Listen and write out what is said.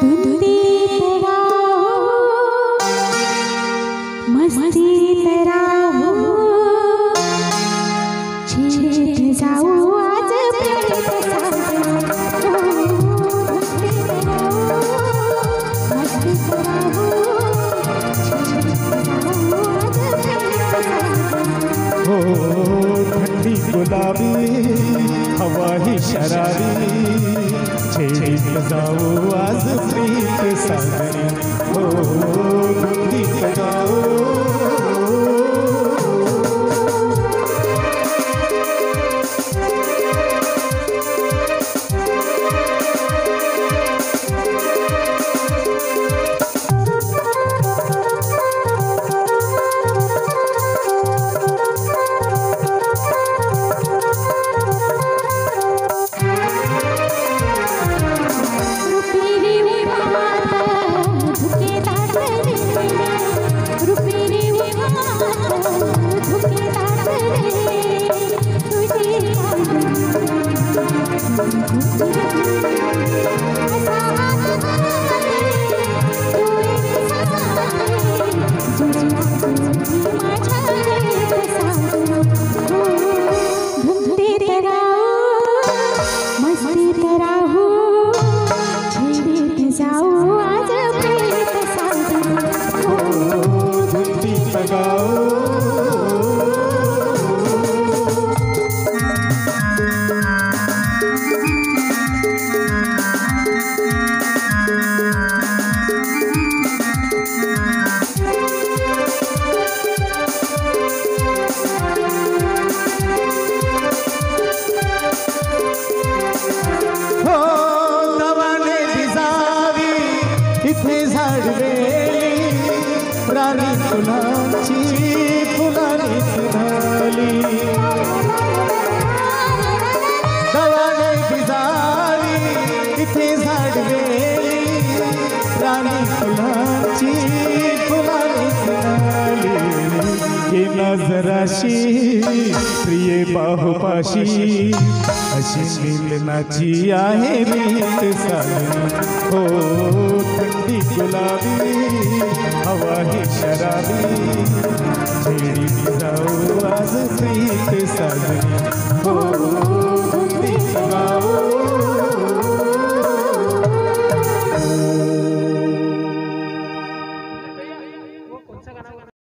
धुंधली तेरा मस्ती तेरा छेड़ जाऊं आज प्रेम के साथ मस्ती तेरा हो ठंडी गुलाबी हवा ही शराबी छेड़ी बजाओ आज प्रीत सागरी हो धुंधी बजाओ रानी फुलांची फुलांनी फुलाली दवाने बिजारी इथे झाडवेली रानी फुलांची फुलांनी फुलाली ये नजराशी प्रिय बाहुपाशी अशी मिलनाची आहे रीत सागरी हो ठंडी गुलाबी हवा ही शराबी छेड़ी जाओ आज प्रीत सागरी हो